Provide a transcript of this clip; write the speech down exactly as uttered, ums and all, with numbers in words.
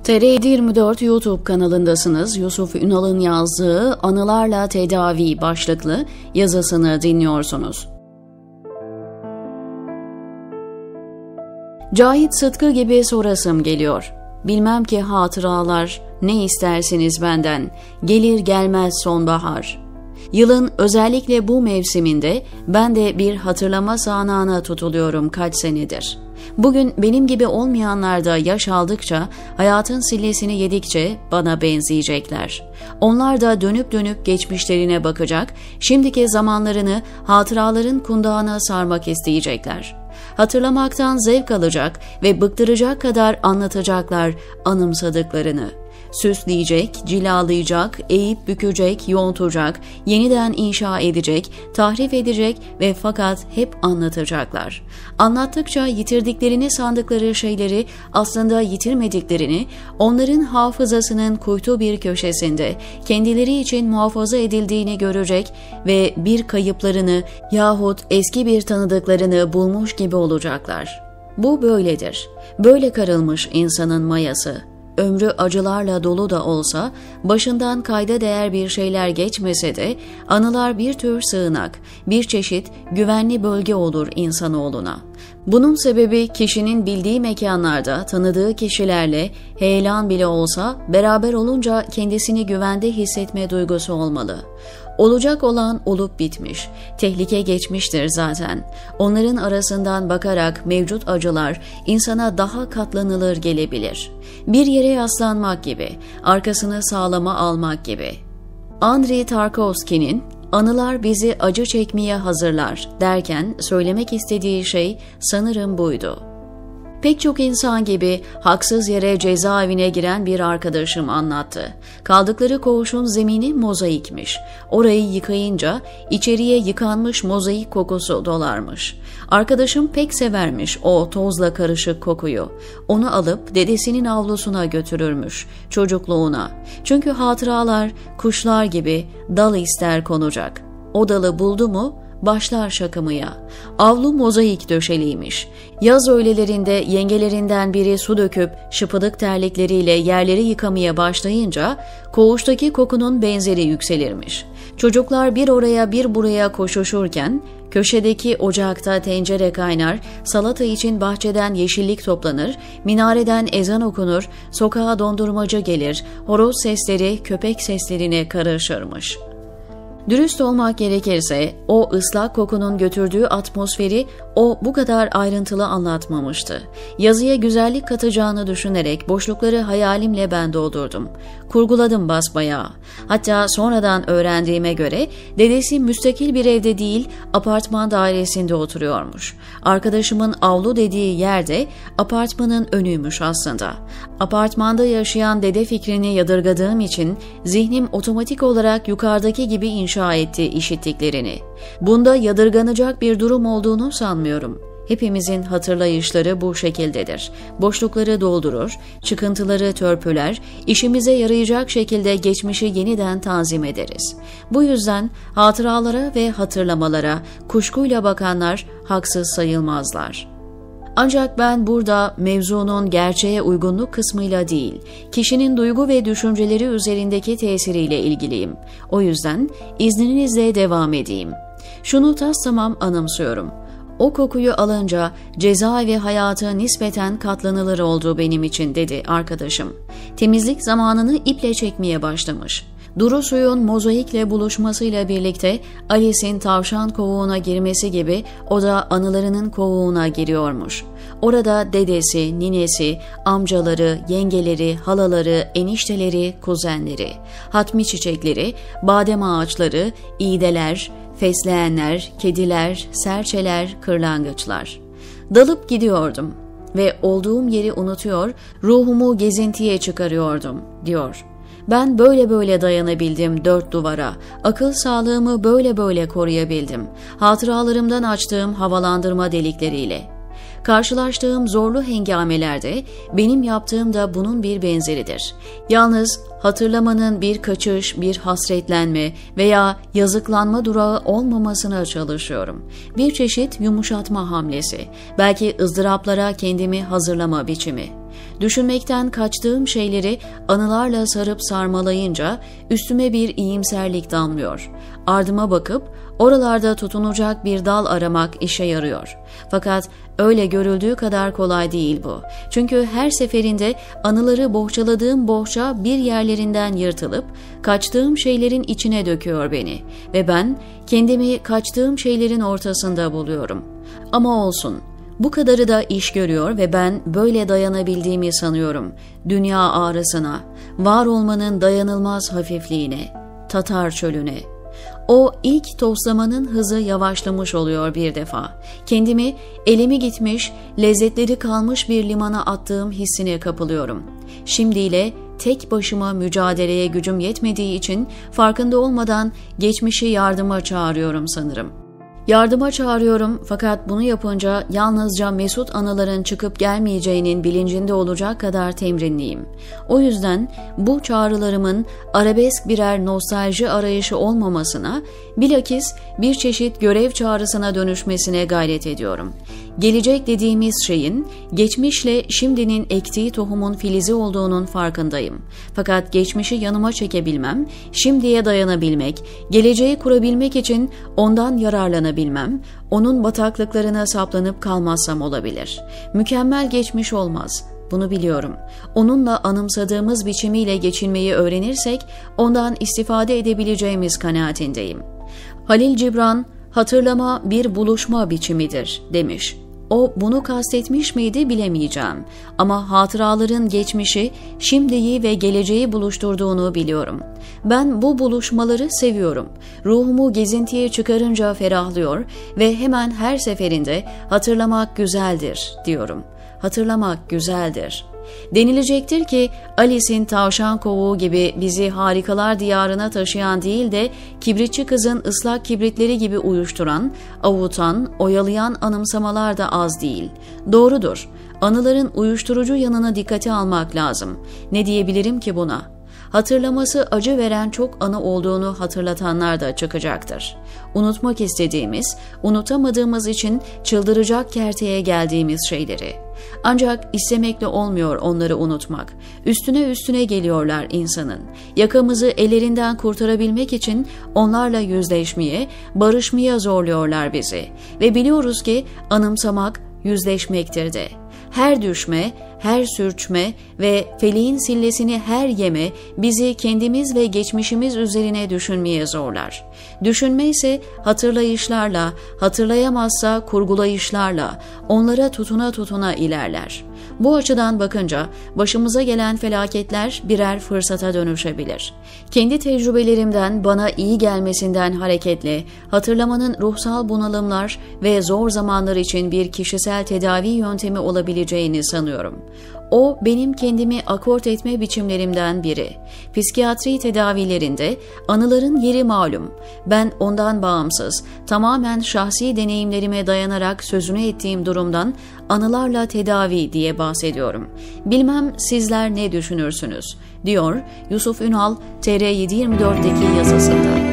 T R yedi yirmi dört YouTube kanalındasınız. Yusuf Ünal'ın yazdığı Anılarla Tedavi başlıklı yazısını dinliyorsunuz. Cahit Sıtkı gibi sorasım geliyor. Bilmem ki hatıralar, ne istersiniz benden, gelir gelmez sonbahar. Yılın özellikle bu mevsiminde ben de bir hatırlama sahnağına tutuluyorum kaç senedir. Bugün benim gibi olmayanlar da yaş aldıkça, hayatın sillesini yedikçe bana benzeyecekler. Onlar da dönüp dönüp geçmişlerine bakacak, şimdiki zamanlarını hatıraların kundağına sarmak isteyecekler. Hatırlamaktan zevk alacak ve bıktıracak kadar anlatacaklar anımsadıklarını. Süsleyecek, cilalayacak, eğip bükecek, yontacak, yeniden inşa edecek, tahrif edecek ve fakat hep anlatacaklar. Anlattıkça yitirdiklerini sandıkları şeyleri aslında yitirmediklerini, onların hafızasının kuytu bir köşesinde kendileri için muhafaza edildiğini görecek ve bir kayıplarını yahut eski bir tanıdıklarını bulmuş gibi olacaklar. Bu böyledir. Böyle karılmış insanın mayası. Ömrü acılarla dolu da olsa, başından kayda değer bir şeyler geçmese de, anılar bir tür sığınak, bir çeşit güvenli bölge olur insanoğluna. Bunun sebebi kişinin bildiği mekanlarda, tanıdığı kişilerle, heyelan bile olsa, beraber olunca kendisini güvende hissetme duygusu olmalı. Olacak olan olup bitmiş, tehlike geçmiştir zaten. Onların arasından bakarak mevcut acılar insana daha katlanılır gelebilir. Bir yere yaslanmak gibi, arkasını sağlama almak gibi. Andrei Tarkovski'nin "Anılar bizi acı çekmeye hazırlar" derken söylemek istediği şey sanırım buydu. Pek çok insan gibi haksız yere cezaevine giren bir arkadaşım anlattı. Kaldıkları koğuşun zemini mozaikmiş. Orayı yıkayınca içeriye yıkanmış mozaik kokusu dolarmış. Arkadaşım pek severmiş o tozla karışık kokuyu. Onu alıp dedesinin avlusuna götürürmüş, çocukluğuna. Çünkü hatıralar kuşlar gibi dal ister konacak. O dalı buldu mu başlar şakımaya. Avlu mozaik döşeliymiş. Yaz öğlelerinde yengelerinden biri su döküp şıpıdık terlikleriyle yerleri yıkamaya başlayınca koğuştaki kokunun benzeri yükselirmiş. Çocuklar bir oraya bir buraya koşuşurken köşedeki ocakta tencere kaynar, salata için bahçeden yeşillik toplanır, minareden ezan okunur, sokağa dondurmacı gelir, horoz sesleri köpek seslerine karışırmış. Dürüst olmak gerekirse o ıslak kokunun götürdüğü atmosferi o bu kadar ayrıntılı anlatmamıştı. Yazıya güzellik katacağını düşünerek boşlukları hayalimle ben doldurdum. Kurguladım basbayağı. Hatta sonradan öğrendiğime göre dedesi müstakil bir evde değil, apartman dairesinde oturuyormuş. Arkadaşımın avlu dediği yerde apartmanın önüymüş aslında. Apartmanda yaşayan dede fikrini yadırgadığım için zihnim otomatik olarak yukarıdaki gibi inşa etti işittiklerini. Bunda yadırganacak bir durum olduğunu sanmıyorum. Hepimizin hatırlayışları bu şekildedir. Boşlukları doldurur, çıkıntıları törpüler, işimize yarayacak şekilde geçmişi yeniden tanzim ederiz. Bu yüzden hatıralara ve hatırlamalara kuşkuyla bakanlar haksız sayılmazlar. Ancak ben burada mevzunun gerçeğe uygunluk kısmıyla değil, kişinin duygu ve düşünceleri üzerindeki tesiriyle ilgiliyim. O yüzden izninizle devam edeyim. Şunu taslamam anımsıyorum. O kokuyu alınca cezaevi hayatı nispeten katlanılır oldu benim için dedi arkadaşım. Temizlik zamanını iple çekmeye başlamış. Duru suyun mozaikle buluşmasıyla birlikte Alice'in tavşan kovuğuna girmesi gibi o da anılarının kovuğuna giriyormuş. Orada dedesi, ninesi, amcaları, yengeleri, halaları, enişteleri, kuzenleri, hatmi çiçekleri, badem ağaçları, iğdeler, fesleğenler, kediler, serçeler, kırlangıçlar. Dalıp gidiyordum ve olduğum yeri unutuyor, ruhumu gezintiye çıkarıyordum, diyor. Ben böyle böyle dayanabildim dört duvara, akıl sağlığımı böyle böyle koruyabildim, hatıralarımdan açtığım havalandırma delikleriyle. Karşılaştığım zorlu hengamelerde benim yaptığım da bunun bir benzeridir. Yalnız hatırlamanın bir kaçış, bir hasretlenme veya yazıklanma durağı olmamasına çalışıyorum. Bir çeşit yumuşatma hamlesi, belki ızdıraplara kendimi hazırlama biçimi. Düşünmekten kaçtığım şeyleri anılarla sarıp sarmalayınca üstüme bir iyimserlik damlıyor. Ardıma bakıp oralarda tutunacak bir dal aramak işe yarıyor. Fakat öyle görüldüğü kadar kolay değil bu. Çünkü her seferinde anıları bohçaladığım bohça bir yerlerinden yırtılıp kaçtığım şeylerin içine döküyor beni ve ben kendimi kaçtığım şeylerin ortasında buluyorum. Ama olsun. Bu kadarı da iş görüyor ve ben böyle dayanabildiğimi sanıyorum. Dünya ağrısına, var olmanın dayanılmaz hafifliğine, Tatar çölüne. O ilk toslamanın hızı yavaşlamış oluyor bir defa. Kendimi elimi gitmiş, lezzetleri kalmış bir limana attığım hissine kapılıyorum. Şimdiyle tek başıma mücadeleye gücüm yetmediği için farkında olmadan geçmişi yardıma çağırıyorum sanırım. Yardıma çağırıyorum fakat bunu yapınca yalnızca mesut anıların çıkıp gelmeyeceğinin bilincinde olacak kadar temrinliyim. O yüzden bu çağrılarımın arabesk birer nostalji arayışı olmamasına, bilakis bir çeşit görev çağrısına dönüşmesine gayret ediyorum. Gelecek dediğimiz şeyin geçmişle şimdinin ektiği tohumun filizi olduğunun farkındayım. Fakat geçmişi yanıma çekebilmem, şimdiye dayanabilmek, geleceği kurabilmek için ondan yararlanabilmem, onun bataklıklarına saplanıp kalmazsam olabilir. Mükemmel geçmiş olmaz. Bunu biliyorum. Onunla anımsadığımız biçimiyle geçinmeyi öğrenirsek ondan istifade edebileceğimiz kanaatindeyim. Halil Cibran, hatırlama bir buluşma biçimidir demiş. O bunu kastetmiş miydi bilemeyeceğim. Ama hatıraların geçmişi, şimdiyi ve geleceği buluşturduğunu biliyorum. Ben bu buluşmaları seviyorum. Ruhumu gezintiye çıkarınca ferahlıyor ve hemen her seferinde hatırlamak güzeldir diyorum. Hatırlamak güzeldir. Denilecektir ki Alice'in tavşan kovuğu gibi bizi harikalar diyarına taşıyan değil de kibritçi kızın ıslak kibritleri gibi uyuşturan, avutan, oyalayan anımsamalar da az değil. Doğrudur. Anıların uyuşturucu yanına dikkate almak lazım. Ne diyebilirim ki buna? Hatırlaması acı veren çok anı olduğunu hatırlatanlar da çıkacaktır. Unutmak istediğimiz, unutamadığımız için çıldıracak kerteye geldiğimiz şeyleri. Ancak istemekle olmuyor onları unutmak. Üstüne üstüne geliyorlar insanın. Yakamızı ellerinden kurtarabilmek için onlarla yüzleşmeye, barışmaya zorluyorlar bizi. Ve biliyoruz ki anımsamak yüzleşmektir de. Her düşme, her sürçme ve feleğin sillesini her yeme bizi kendimiz ve geçmişimiz üzerine düşünmeye zorlar. Düşünme ise hatırlayışlarla, hatırlayamazsa kurgulayışlarla, onlara tutuna tutuna ilerler. Bu açıdan bakınca başımıza gelen felaketler birer fırsata dönüşebilir. Kendi tecrübelerimden bana iyi gelmesinden hareketle hatırlamanın ruhsal bunalımlar ve zor zamanlar için bir kişisel tedavi yöntemi olabileceğini sanıyorum. O benim kendimi akort etme biçimlerimden biri. Psikiyatri tedavilerinde anıların yeri malum. Ben ondan bağımsız, tamamen şahsi deneyimlerime dayanarak sözünü ettiğim durumdan anılarla tedavi diye bahsediyorum. Bilmem sizler ne düşünürsünüz, diyor Yusuf Ünal T R yedi yirmi dört'teki yazısında.